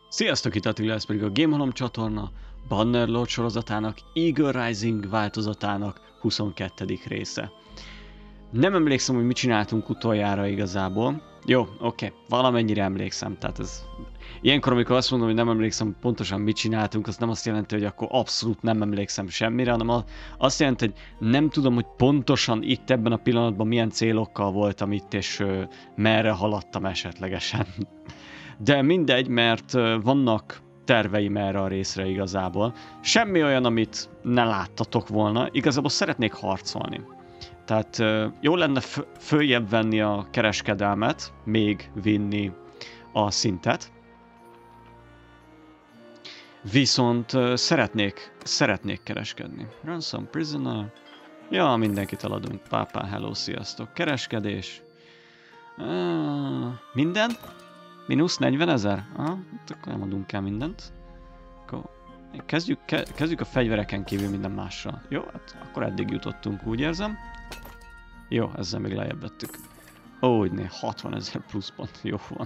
Sziasztok, itt Attila, ez pedig a Gamehalom csatorna Bannerlord sorozatának Eagle Rising változatának 22. része. Nem emlékszem, hogy mit csináltunk utoljára igazából. Jó, oké, valamennyire emlékszem, tehát ez... Ilyenkor, amikor azt mondom, hogy nem emlékszem pontosan mit csináltunk, az nem azt jelenti, hogy akkor abszolút nem emlékszem semmire, hanem azt jelenti, hogy nem tudom, hogy pontosan itt ebben a pillanatban milyen célokkal voltam itt, és merre haladtam esetlegesen. De mindegy, mert vannak terveim erre a részre igazából. Semmi olyan, amit ne láttatok volna. Igazából szeretnék harcolni. Tehát jó lenne följebb venni a kereskedelmet, még vinni a szintet. Viszont szeretnék kereskedni. Ransom prisoner. Ja, mindenkit eladunk. Pápá, hello, sziasztok. Kereskedés. Minden? Mínusz 40 000? Akkor nem adunk el mindent. Akkor kezdjük a fegyvereken kívül minden másra. Jó, hát akkor eddig jutottunk, úgy érzem. Jó, ezzel még lejjebb vettük. Úgyné, 60 000 plusz pont. Jó van.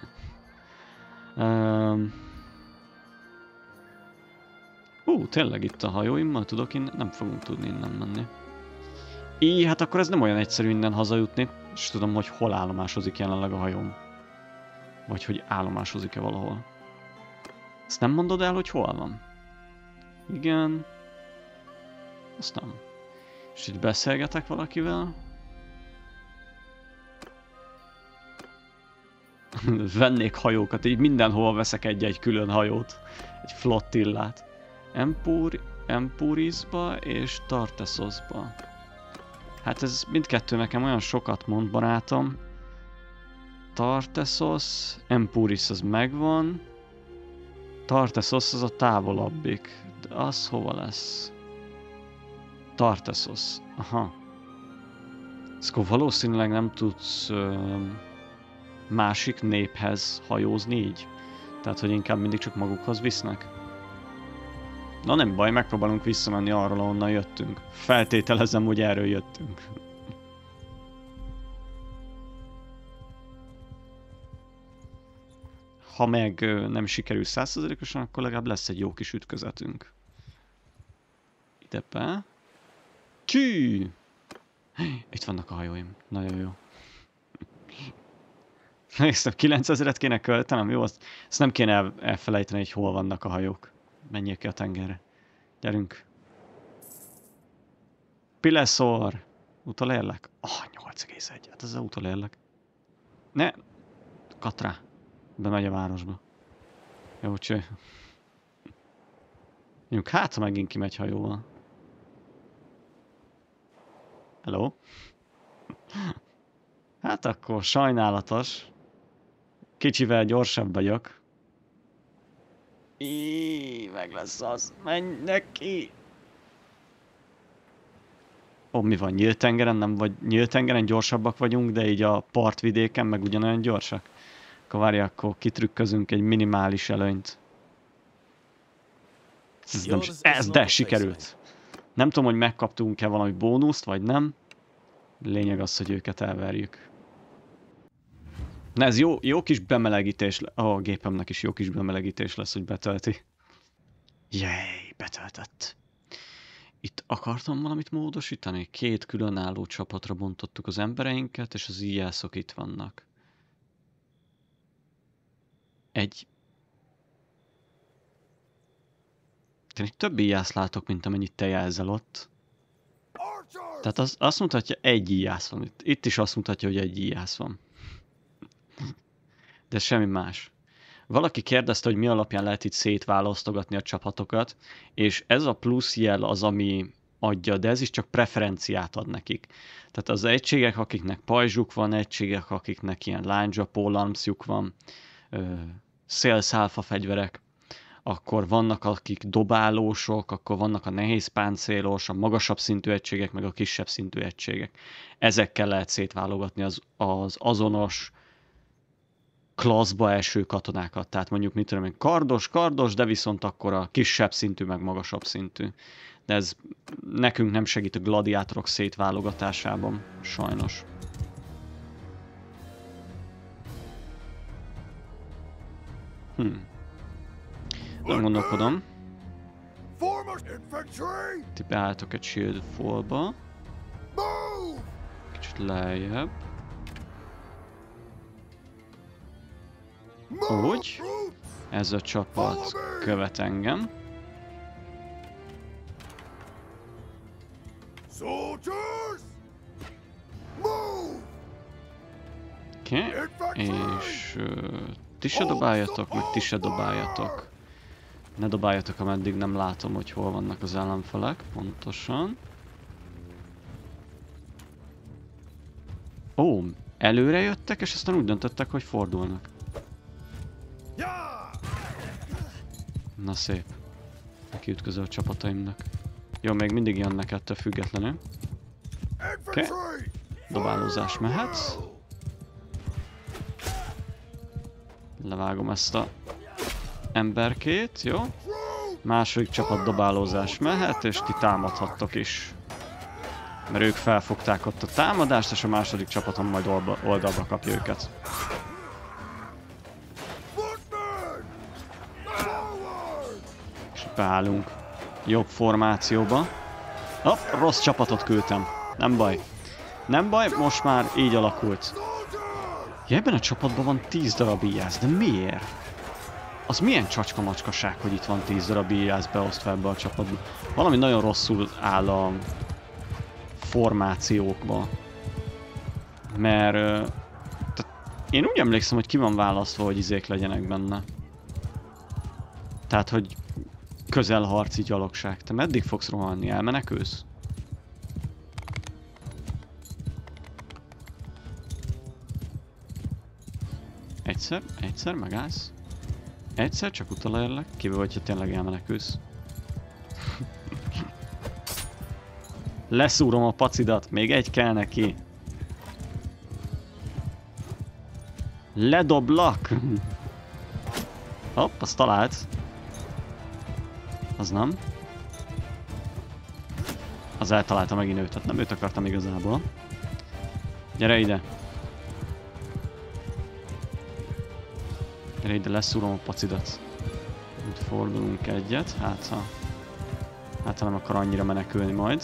Tényleg itt a hajóimmal tudok innen? Nem fogunk tudni innen menni. Hát akkor ez nem olyan egyszerű innen hazajutni. És tudom, hogy hol állomásozik jelenleg a hajóm. Vagy hogy állomásozik-e valahol. Ezt nem mondod el, hogy hol van? Igen. Azt nem. És itt beszélgetek valakivel. Vennék hajókat, így mindenhol veszek egy-egy külön hajót. Egy flottillát. Empurisba és Tartessosba. Hát ez mindkettő nekem olyan sokat mond, barátom. Tartessos, Empuris az megvan. Tartessos az a távolabbik. De az hova lesz? Tartessos. Aha. Szóval valószínűleg nem tudsz másik néphez hajózni így. Tehát, hogy inkább mindig csak magukhoz visznek. Na nem baj, megpróbálunk visszamenni arról, ahonnan jöttünk. Feltételezem, hogy erről jöttünk. Ha meg nem sikerül 100%-osan, akkor legalább lesz egy jó kis ütközetünk. Ide be. Csű! Itt vannak a hajóim. Nagyon jó. Megszem, 9000-et kéne költenem? Jó, ezt nem kéne elfelejteni, hogy hol vannak a hajók. Menjél ki a tengerre. Gyerünk. Pileszor! Utolérlek? 8,1. Hát ez az utolérlek. Ne! Katra. Bemegy a városba. Jó, cső. Mondjuk, hát ha megint kimegy hajóval. Hello? Hát akkor sajnálatos. Kicsivel gyorsabb vagyok. Meg lesz az. Menj neki! Mi van? Nyílt tengeren? Nem vagy nyílt tengeren gyorsabbak vagyunk, de így a partvidéken meg ugyanolyan gyorsak? Akkor várj, akkor kitrükközünk egy minimális előnyt. De sikerült. Nem tudom, hogy megkaptunk-e valami bónuszt, vagy nem. Lényeg az, hogy őket elverjük. Na ez jó kis bemelegítés. A gépemnek is jó kis bemelegítés lesz, hogy betölti. Jéj, betöltött. Itt akartam valamit módosítani? 2 különálló csapatra bontottuk az embereinket, és az íjászok itt vannak. Tényleg több íjász látok, mint amennyit te jelzel ott. Tehát azt mutatja, egy íjász van. Itt is azt mutatja, hogy egy íjász van. De semmi más. Valaki kérdezte, hogy mi alapján lehet itt szétválasztogatni a csapatokat, és ez a plusz jel az, ami adja, de ez is csak preferenciát ad nekik. Tehát az egységek, akiknek pajzsuk van, egységek, akiknek ilyen lányzsapó lamszjuk van, szélszálfa fegyverek, akkor vannak akik dobálósok, akkor vannak a nehéz páncélos, a magasabb szintű egységek, meg a kisebb szintű egységek. Ezekkel lehet szétválogatni az azonos klasszba eső katonákat. Tehát mondjuk, mit tudom én, kardos, de viszont akkor a kisebb szintű, meg magasabb szintű. De ez nekünk nem segít a gladiátorok szétválogatásában, sajnos. Nem gondolkodom. Ti beálltok egy shield fallba. Kicsit lejjebb. Úgy. Ez a csapat követ engem. Oké. És ti se dobáljatok, meg ti se dobáljatok. Ne dobáljatok, ameddig nem látom, hogy hol vannak az ellenfelek, pontosan. Ó, előre jöttek, és aztán úgy döntöttek, hogy fordulnak. Na szép. Neki ütköző a csapataimnak. Jó, még mindig jönnek ettől függetlenül. Oké. Dobálózás mehetsz. Levágom ezt a emberkét, jó? Második csapat dobálózás mehet, és ti támadhattok is. Mert ők felfogták ott a támadást, és a második csapatom majd oldalba kapja őket. És beállunk jobb formációba. Hopp, rossz csapatot küldtem. Nem baj. Nem baj, most már így alakult. Ja, ebben a csapatban van 10 darab íjász, de miért? Az milyen csacska-macskaság, hogy itt van 10 darab íjász beosztva ebbe a csapatba. Valami nagyon rosszul áll a formációkba. Mert én úgy emlékszem, hogy ki van választva, hogy izék legyenek benne. Tehát, hogy közelharci gyalogság. Te meddig fogsz rohanni? Elmenekülsz? Egyszer megállsz. Egyszer csak utolérlek, kivéve, hogyha tényleg elmenekülsz. Leszúrom a pacidat, még egy kell neki. Ledoblak! Hopp, azt talált. Az nem. Az eltalálta megint őt, tehát nem őt akartam igazából. Gyere ide! Gyere ide, leszúrom a pacidat. Itt fordulunk egyet, hát ha nem akar annyira menekülni majd.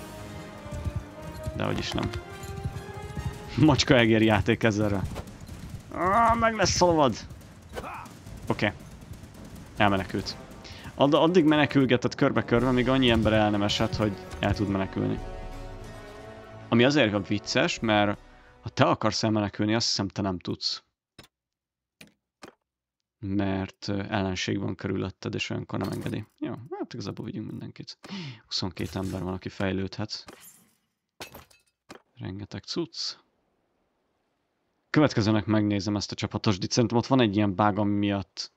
De hogy is nem. Macska egér játék ezzelre. Meg lesz szolvad! Oké. Elmenekült. Addig menekülgetett körbe-körbe, míg annyi ember el nem esett, hogy el tud menekülni. Ami azért vicces, mert ha te akarsz elmenekülni, azt hiszem te nem tudsz. Mert ellenség van körülötted, és olyankor nem engedi. Jó, hát igazából vigyünk mindenkit. 22 ember van, aki fejlődhet. Rengeteg cucc. Következőnek megnézem ezt a csapatosdit. Szerintem ott van egy ilyen bug, ami miatt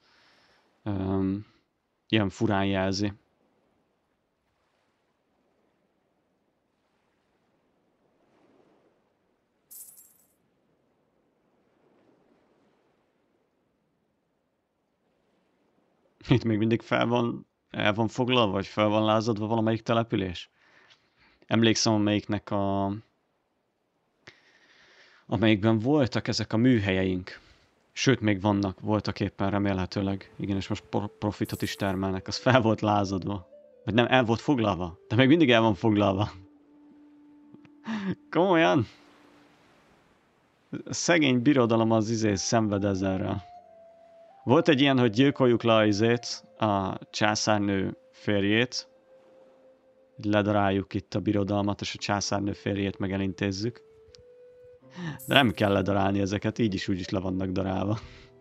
ilyen furán jelzi. Itt még mindig el van foglalva, vagy fel van lázadva valamelyik település? Emlékszem, amelyikben voltak ezek a műhelyeink. Sőt, még voltak éppen remélhetőleg. Igen, és most profitot is termelnek. Az fel volt lázadva. Vagy nem, el volt foglalva. De még mindig el van foglalva. Komolyan? A szegény birodalom az szenved ezerrel. Volt egy ilyen, hogy gyilkoljuk le a császárnő férjét. Ledaráljuk itt a birodalmat, és a császárnő férjét meg elintézzük. De nem kell ledarálni ezeket, így is úgy is le vannak darálva.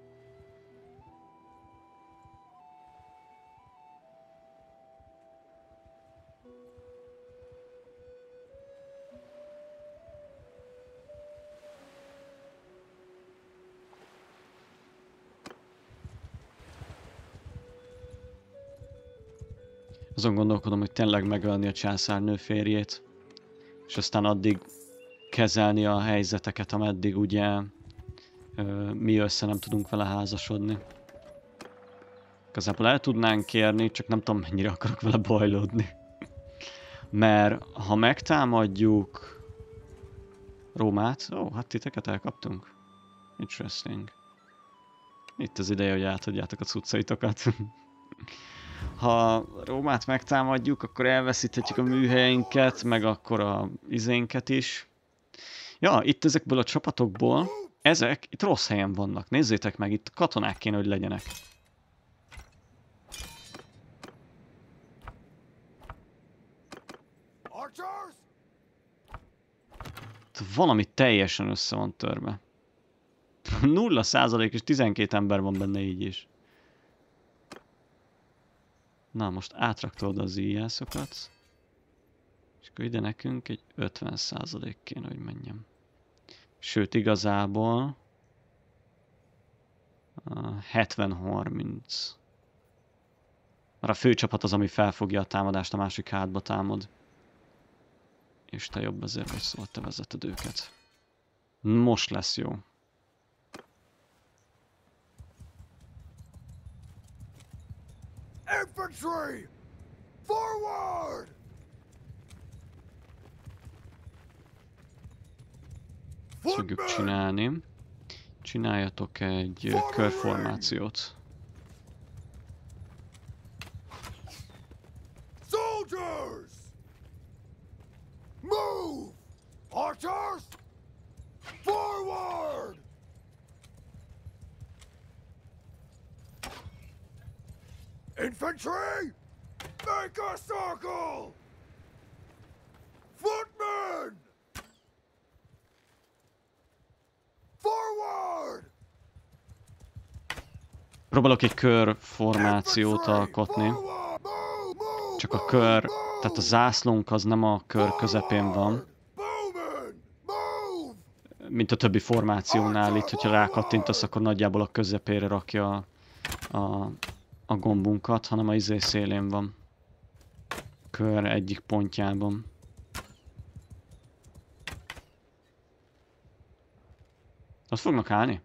Azon gondolkodom, hogy tényleg megölni a császárnő férjét, és aztán addig kezelni a helyzeteket, ameddig ugye mi össze nem tudunk vele házasodni. Igazából el tudnánk kérni, csak nem tudom mennyire akarok vele bajlódni. Mert ha megtámadjuk Rómát, hát titeket elkaptunk. Interesting. Itt az ideje, hogy átadjátok a cuccaitokat. Ha Rómát megtámadjuk, akkor elveszíthetjük a műhelyeinket, meg akkor a izénket is. Ja, itt ezekből a csapatokból, ezek itt rossz helyen vannak. Nézzétek meg, itt katonák kéne, hogy legyenek. Valami teljesen össze van törve. 0% és 12 ember van benne így is. Na, most átraktod az íjászokat. És akkor ide nekünk egy 50% kéne, hogy menjem. Sőt, igazából 70-30. Mert a főcsapat az, ami felfogja a támadást, a másik hátba támad. És te jobb ezért vagy, szóval te vezeted őket. Most lesz jó. Infantry! Forward! Ezt fogjuk csinálni. Csináljatok egy körformációt. Soldiers! Move! Archers! Forward! Infantry! Make a circle! Footmen! Forward! Próbálok egy körformációt alkotni. Csak a kör, tehát a zászlónk az nem a kör közepén van. Mint a többi formációnál itt, hogyha rákattintasz, akkor nagyjából a közepére rakja a gombunkat, hanem a izé szélén van. Kör egyik pontjában. Ott fognak állni?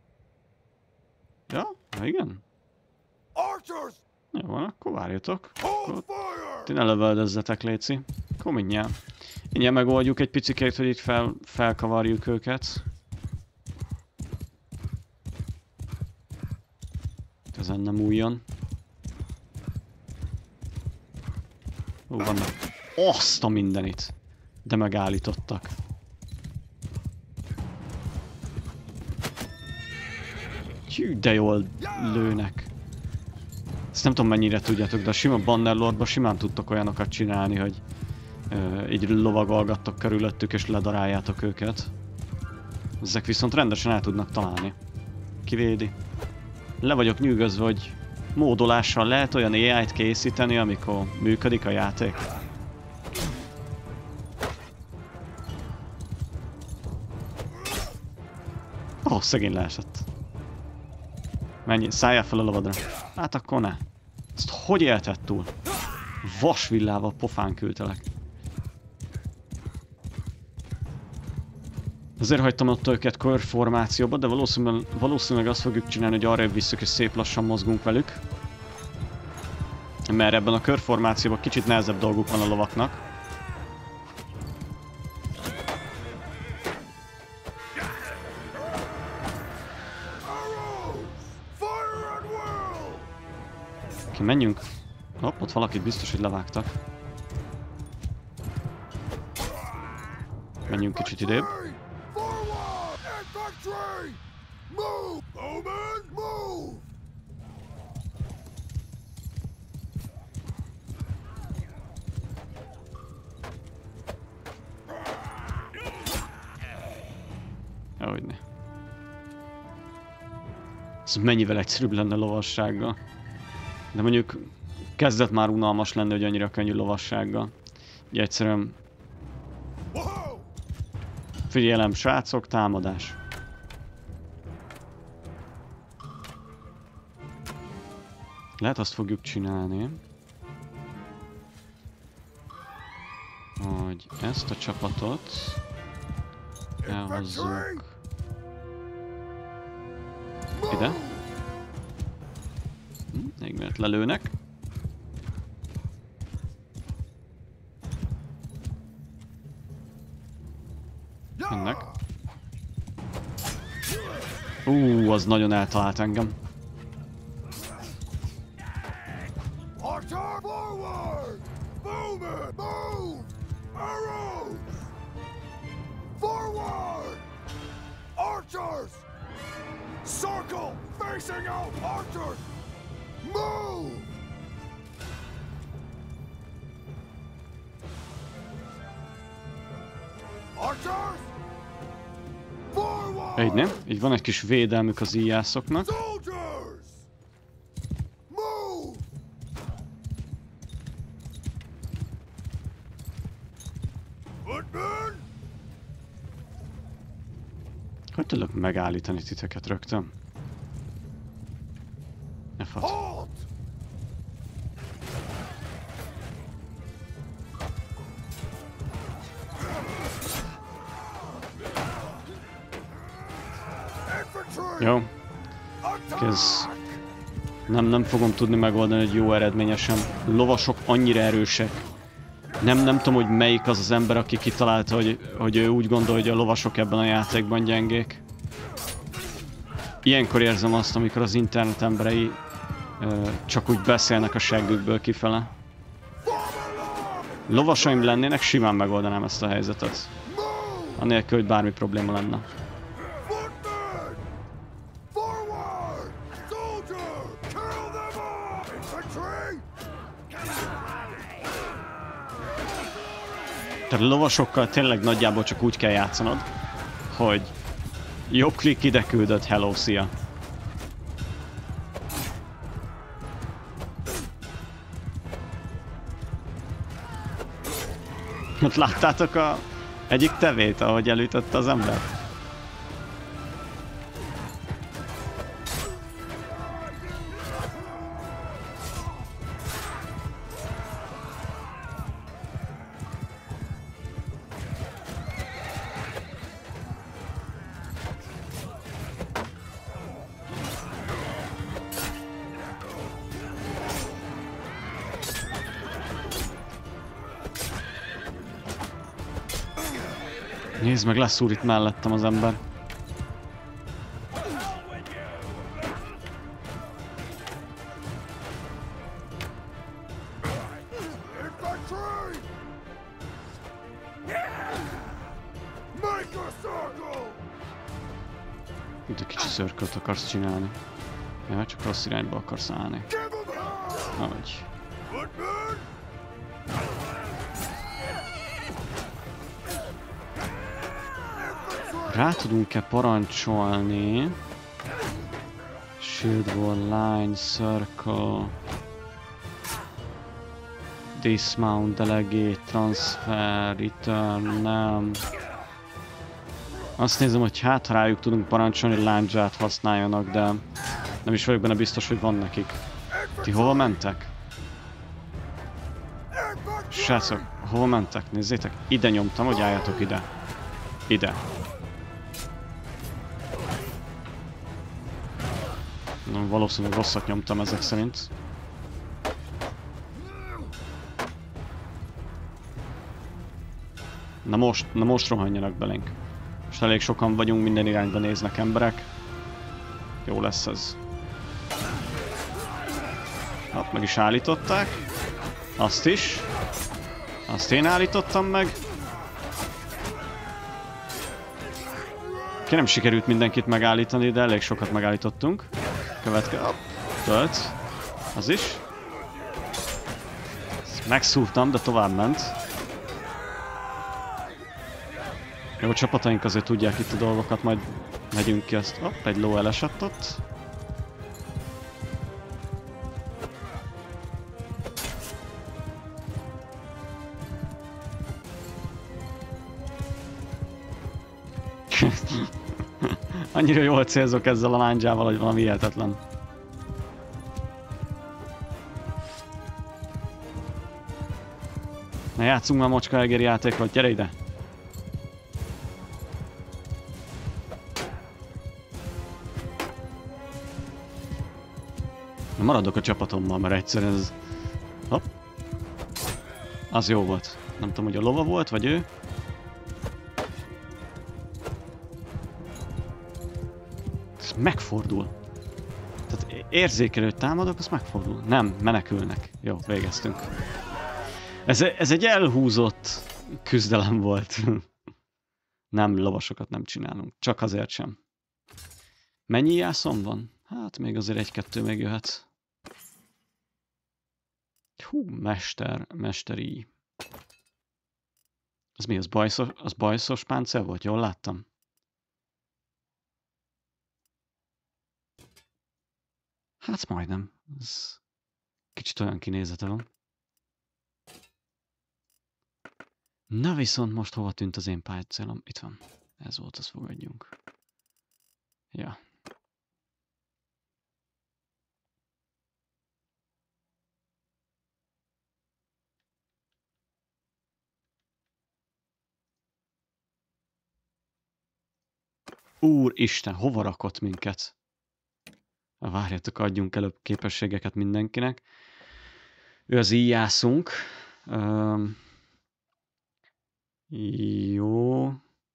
Ja, igen. Jó van, akkor várjatok. Akkor ti ne lövöldözzetek, léci. Akkor mindjárt. Mindjárt megoldjuk egy picikét, hogy itt felkavarjuk őket. Ezen nem újjon. Vannak. Azt a mindenit! De megállítottak. Hű, de jól lőnek. Ezt nem tudom mennyire tudjátok, de a sima Bannerlordban simán tudtok olyanokat csinálni, hogy így lovagolgattok körülöttük és ledaráljátok őket. Ezek viszont rendesen el tudnak találni. Kivédi. Le vagyok nyűgözve, hogy módolással lehet olyan AI-t készíteni, amikor működik a játék. Ó, szegény leesett. Menj, szálljál fel a lovadra. Hát akkor ne. Ezt hogy élted túl? Vasvillával pofán küldtelek. Azért hagytam ott őket körformációba, de valószínűleg azt fogjuk csinálni, hogy arrébb visszük és szép lassan mozgunk velük. Mert ebben a körformációban kicsit nehezebb dolguk van a lovaknak. Oké, menjünk. Hopp, ott valakit biztos, hogy levágtak. Menjünk kicsit idébb. Hogyne. Ez mennyivel egyszerűbb lenne lovassággal. De mondjuk kezdett már unalmas lenni, hogy annyira könnyű lovassággal. Ugye egyszerűen... Figyelem, srácok, támadás. Lehet azt fogjuk csinálni, hogy ezt a csapatot elhozzuk ide. Még mert lelőnek. Ennek. Az nagyon eltalált engem. Archer forward! Move it! Move! Arrows! Forward! Archers! Circle! Facing out! Archers! Move! Archers! Forward! Így nem? Így van egy kis védelmük az íjászoknak. Soldiers! Move! Footmen! Hogy tudok megállítani titeket rögtön? Ne fasz. Halt! Infantry! Jó. Ez nem fogom tudni megoldani, hogy jó eredményesen. Lovasok annyira erősek. Nem tudom, hogy melyik az az ember, aki kitalálta, hogy ő úgy gondolja, hogy a lovasok ebben a játékban gyengék. Ilyenkor érzem azt, amikor az internet emberei csak úgy beszélnek a seggükből kifele. Lovasaim lennének, simán megoldanám ezt a helyzetet. Anélkül, hogy bármi probléma lenne. Footmen! Forward! Soldier! Kill them all! Infantry! Tehát lovasokkal tényleg nagyjából csak úgy kell játszanod, hogy jobb klik ide küldött, hello, szia. Ott láttátok a egyik tevét, ahogy elütötte az ember? Nézd meg, leszúr itt mellettem az ember. Infantry! Make a circle! Itt egy kicsi szörkölt akarsz csinálni. Ja, csak rossz irányba akarsz állni. Give them hell! Ahogy. Footmen! Rá tudunk-e parancsolni? Shield wall, line, circle, dismount, delegate, transfer, return, nem. Azt nézem, hogy hát ha rájuk tudunk parancsolni, hogy lándzsát használjanak, de nem is vagyok benne biztos, hogy van nekik. Ti hova mentek? Srácok, hova mentek? Nézzétek, ide nyomtam, hogy álljatok ide. Ide. Na, valószínűleg rosszat nyomtam ezek szerint. Na most rohanjanak belénk. Most elég sokan vagyunk, minden irányba néznek emberek. Jó lesz ez. Hopp, meg is állították. Azt is. Azt én állítottam meg. Ki nem sikerült mindenkit megállítani, de elég sokat megállítottunk. Következő. Tölt. Az is. Ezt megszúrtam, de tovább ment. Jó, a csapataink azért tudják itt a dolgokat, majd megyünk ki azt. Hopp, egy ló elesett ott. Annyira jól célzok ezzel a lándzsával, hogy valami hihetetlen. Na játszunk már mocska egéri játékot, gyere ide! Na, maradok a csapatommal, mert egyszerűen ez... Hopp! Az jó volt. Nem tudom, hogy a lova volt, vagy ő. Ez megfordul. Tehát érzékelő támadok, az megfordul. Nem, menekülnek. Jó, végeztünk. Ez egy elhúzott küzdelem volt. Nem, lovasokat nem csinálunk. Csak azért sem. Mennyi jászom van? Hát még azért egy-kettő még jöhet. Hú, mesteri. Az mi, az bajszos páncél volt? Jól láttam? Hát majdnem. Ez kicsit olyan kinézete van. Na viszont most hova tűnt az én páncélom? Itt van. Ez volt, az fogadjunk. Ja. Úristen, hova rakott minket? Várjatok, adjunk előbb képességeket mindenkinek. Ő az íjászunk. Jó.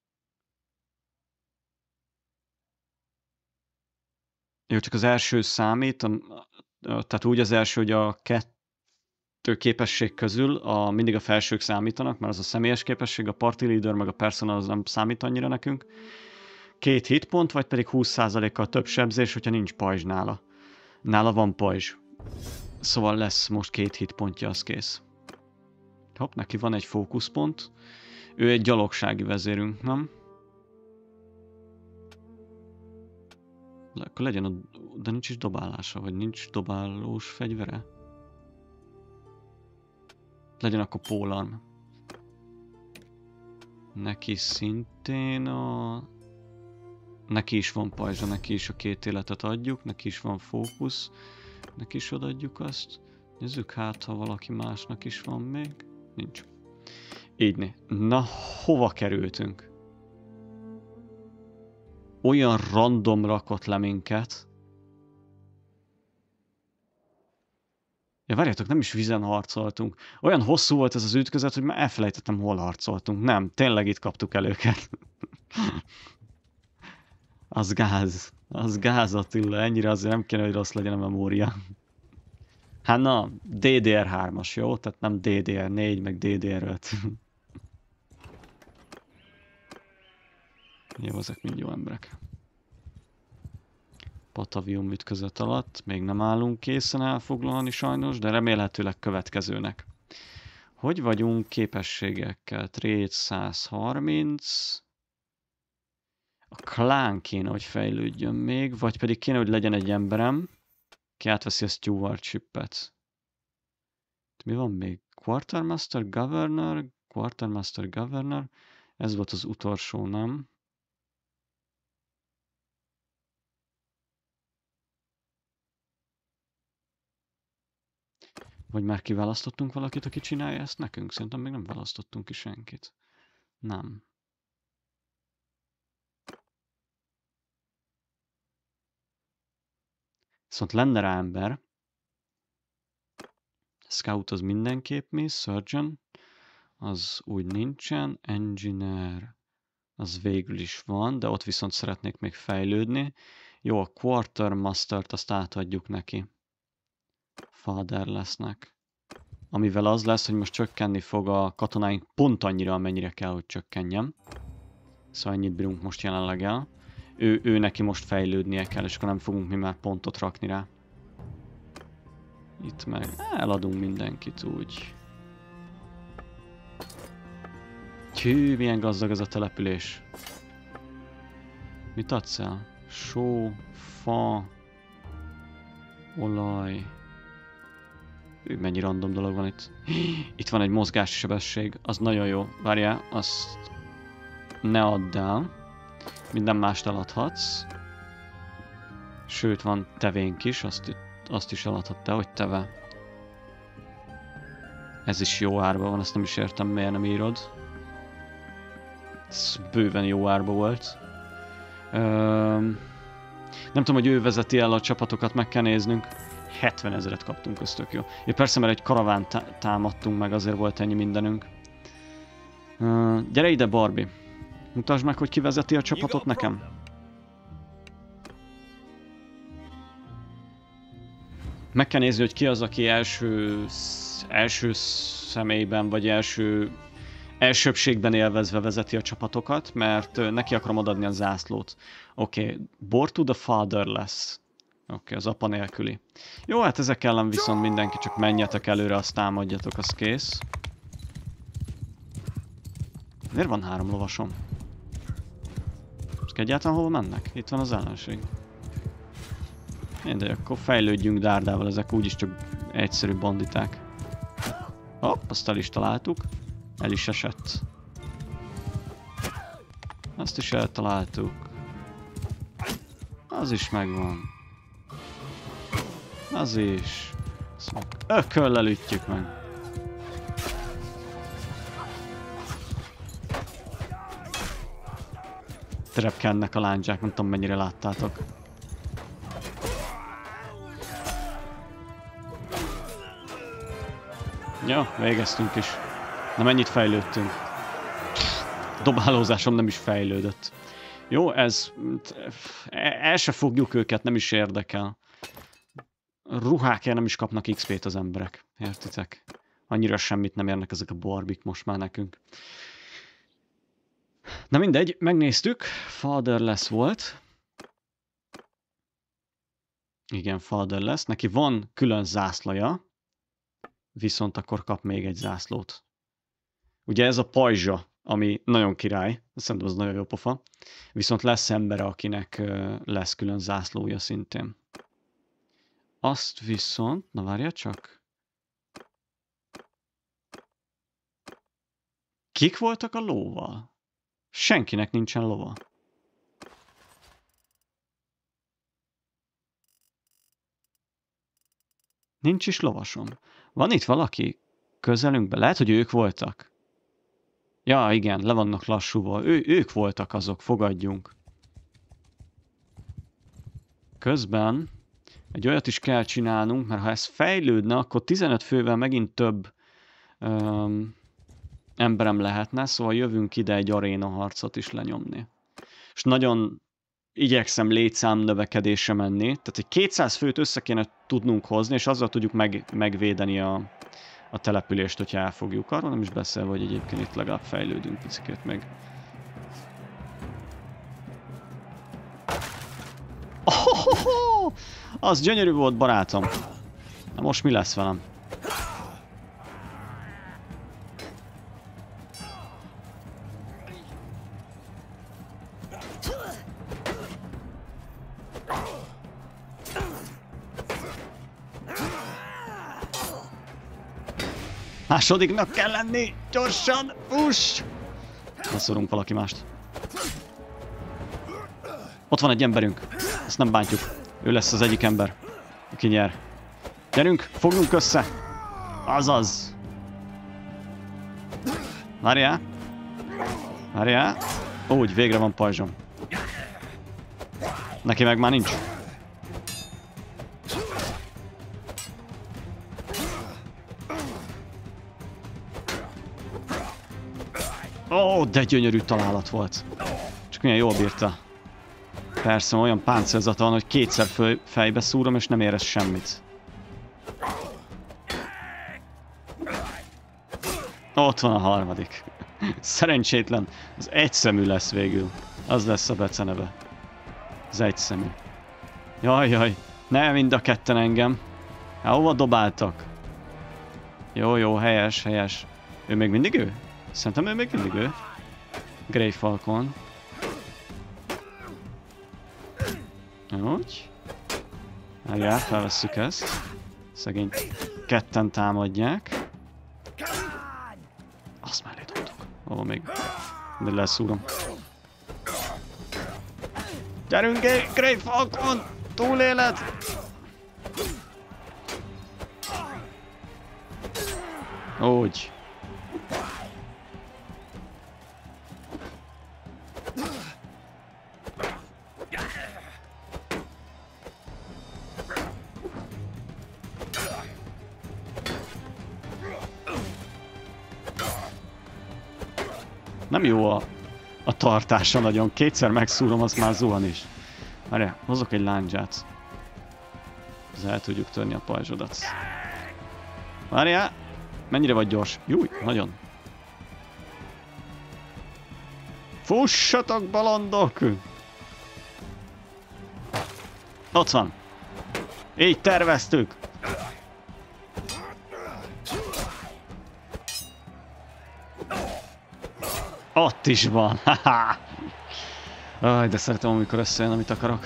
Jó, csak az első számít. Tehát úgy az első, hogy a kettő képesség közül mindig a felsők számítanak, mert az a személyes képesség, a party leader meg a personal az nem számít annyira nekünk. 2 hitpont, vagy pedig 20%-kal több sebzés, hogyha nincs pajzs nála. Nála van pajzs. Szóval lesz most 2 hitpontja, az kész. Hopp, neki van egy fókuszpont. Ő egy gyalogsági vezérünk, nem? Akkor legyen de nincs is dobálása, vagy nincs dobálós fegyvere? Legyen akkor polearm. Neki szintén neki is van pajzsa, neki is a 2 életet adjuk, neki is van fókusz, neki is odaadjuk azt. Nézzük hát, ha valaki másnak is van még. Nincs. Így. Na, hova kerültünk? Olyan random rakott le minket. Ja, várjátok, nem is vízen harcoltunk. Olyan hosszú volt ez az ütközet, hogy már elfelejtettem, hol harcoltunk. Nem, tényleg itt kaptuk el őket. Az gáz Attila, ennyire azért nem kéne, hogy rossz legyen a memória. Hát na, DDR3-as, jó? Tehát nem DDR4, meg DDR5. Jó, ezek mind jó emberek. Patavium ütközet alatt. Még nem állunk készen elfoglalni sajnos, de remélhetőleg következőnek. Hogy vagyunk képességekkel? Trade 130. A klán kéne, hogy fejlődjön még, vagy pedig kéne, hogy legyen egy emberem, ki átveszi a stewardship-et. Mi van még? Quartermaster Governor. Ez volt az utolsó, nem? Vagy már kiválasztottunk valakit, aki csinálja ezt nekünk? Szerintem még nem választottunk ki senkit. Nem. Viszont lenne rá ember. Scout az mindenképp mi, Surgeon az úgy nincsen, Engineer az végül is van, de ott viszont szeretnék még fejlődni. Jó, a Quartermastert azt átadjuk neki. Father lesznek. Amivel az lesz, hogy most csökkenni fog a katonáink pont annyira, amennyire kell, hogy csökkenjen. Szóval ennyit bírunk most jelenleg el. Ő neki most fejlődnie kell, és akkor nem fogunk mi már pontot rakni rá. Itt meg eladunk mindenkit úgy. Hű, milyen gazdag ez a település. Mit adsz el? Só, fa, olaj. Mennyi random dolog van itt. Itt van egy mozgássebesség, az nagyon jó. Várjál, azt ne add el. Minden mást eladhatsz. Sőt, van tevénk is, azt is eladhattál, hogy teve. Ez is jó árba van, ezt nem is értem, miért nem írod. Ez bőven jó árba volt. Nem tudom, hogy ő vezeti el a csapatokat, meg kell néznünk. 70 000-et kaptunk, köztök jó. Ja, persze, mert egy karaván támadtunk meg, azért volt ennyi mindenünk. Gyere ide, Barbie. Mutasd meg, hogy ki vezeti a csapatot nekem. Meg kell nézni, hogy ki az, aki első személyben, vagy elsőbbségben élvezve vezeti a csapatokat, mert neki akarom odaadni a zászlót. Oké, Board to the Fatherless. Oké, az apa nélküli. Jó, hát ezek ellen viszont mindenki csak menjetek előre, azt támadjatok, az kész. Miért van 3 lovasom? Csak egyáltalán hova mennek? Itt van az ellenség. De akkor fejlődjünk dárdával, ezek úgyis csak egyszerű banditák. Hopp, azt el is találtuk. El is esett. Azt is eltaláltuk. Az is megvan. Az is. Azt meg ököllel ütjük meg. Trepkennek a lándzsák, nem tudom mennyire láttátok. Ja, végeztünk is. Na mennyit fejlődtünk? Dobálózásom nem is fejlődött. Jó, ez... El se fogjuk őket, nem is érdekel. Ruhákért nem is kapnak XP-t az emberek. Értitek? Annyira semmit nem érnek ezek a barbik most már nekünk. Na mindegy, megnéztük. Fatherless volt. Igen, Fatherless. Neki van külön zászlaja. Viszont akkor kap még egy zászlót. Ugye ez a pajzsa, ami nagyon király. Szerintem az nagyon jó pofa. Viszont lesz ember, akinek lesz külön zászlója szintén. Azt viszont... Na várja csak. Kik voltak a lóval? Senkinek nincsen lova. Nincs is lovasom. Van itt valaki közelünkben? Lehet, hogy ők voltak. Ja, igen, le vannak lassúval. Ők voltak azok, fogadjunk. Közben egy olyat is kell csinálnunk, mert ha ez fejlődne, akkor 15 fővel megint több emberem lehetne, szóval jövünk ide egy aréna harcot is lenyomni. És nagyon igyekszem létszám növekedésre menni, tehát egy 200 főt össze kéne tudnunk hozni, és azzal tudjuk megvédeni a települést, hogyha elfogjuk. Arról nem is beszélve, hogy egyébként itt legalább fejlődünk picikét meg. Oh, az gyönyörű volt, barátom. Na most mi lesz velem? Másodiknak kell lenni! Gyorsan! Uss! Leszorunk valaki mást. Ott van egy emberünk. Ezt nem bántjuk. Ő lesz az egyik ember, aki nyer. Gyerünk! Fogjunk össze! Azaz! Várjál! Várjál! Úgy, végre van pajzsom. Neki meg már nincs. Ó, de gyönyörű találat volt. Csak milyen jól bírta. Persze, olyan páncélzata van, hogy kétszer fejbe szúrom, és nem érez semmit. Ott van a harmadik. Szerencsétlen. Az egyszemű lesz végül. Az lesz a beceneve. Az egyszemű. Jaj, jaj. Ne mind a ketten engem. Hát hova dobáltak? Jó, jó, helyes, helyes. Ő még mindig ő? Szerintem ő még mindig ő. Grey Falcon. Úgy. Várjál, felvesszük ezt. Szegény ketten támadják. Azt mellé dobtuk. Ó, még leszúrom. Gyerünk, Grey Falcon! Túléled! Úgy. Nem jó a tartása nagyon. Kétszer megszúrom, az már zuhan is. Várjál, hozok egy lándzsát. Az el tudjuk törni a pajzsodat. Várjál! Mennyire vagy gyors? Júj, nagyon. Fussatok, balandok! Ott van. Így terveztük. Ott is van. Aj, de szeretem, amikor összejön, amit akarok.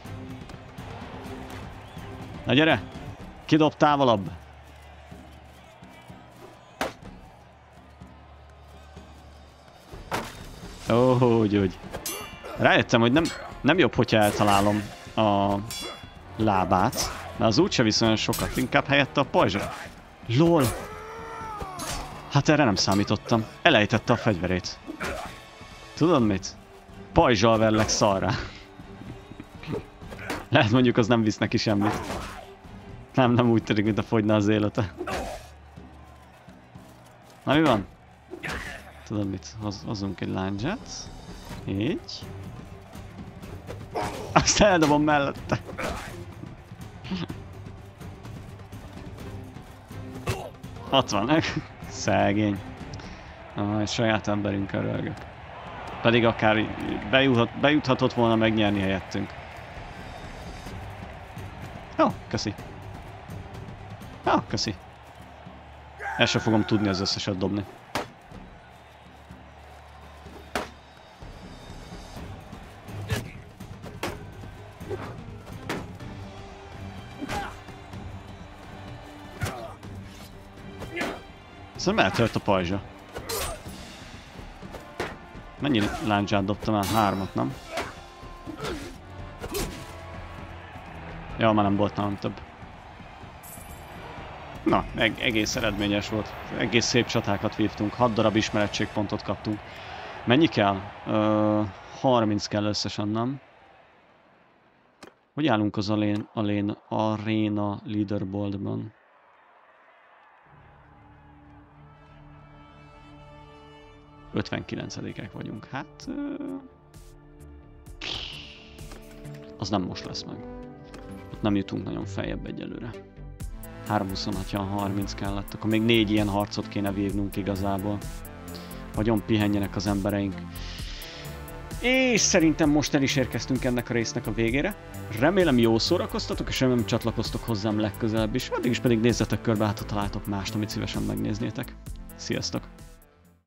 Na gyere! Kidob távolabb! Ó, úgy. Rájöttem, hogy nem jobb, hogyha eltalálom a lábát, mert az úgyse visz olyan sokat, inkább helyette a pajzsot. LOL! Hát erre nem számítottam. Elejtette a fegyverét. Tudod mit? Pajzsal verlek szarrá. Lehet mondjuk az nem visz neki semmit. Nem úgy tűnik, mint a fogyna az élete. Na mi van? Tudod mit? Hozzunk egy lándzsát. Így. Azt eldobom mellette. Ott van. Szegény. Saját emberünkkel röhögök. Pedig akár bejuthatott volna megnyerni helyettünk. Jó, köszi. Jó, köszi. El sem fogom tudni az összeset dobni. Szerintem eltört a pajzsa. Mennyi láncsát dobtam el? 3-at, nem? Ja, már nem volt nálam több. Na, egész eredményes volt. Egész szép csatákat vívtunk. 6 darab ismerettségpontot kaptunk. Mennyi kell? 30 kell összesen, nem? Hogy állunk az Arena Leaderboardban? – 59-ek vagyunk. Hát... az nem most lesz meg. Ott nem jutunk nagyon feljebb egyelőre. 3-26, 30 kellett. Akkor még 4 ilyen harcot kéne vívnunk igazából. Nagyon pihenjenek az embereink. És szerintem most el is érkeztünk ennek a résznek a végére. Remélem jól szórakoztatok, és remélem csatlakoztok hozzám legközelebb is. Addig is pedig nézzetek körbe, hát ha találtok mást, amit szívesen megnéznétek. Sziasztok!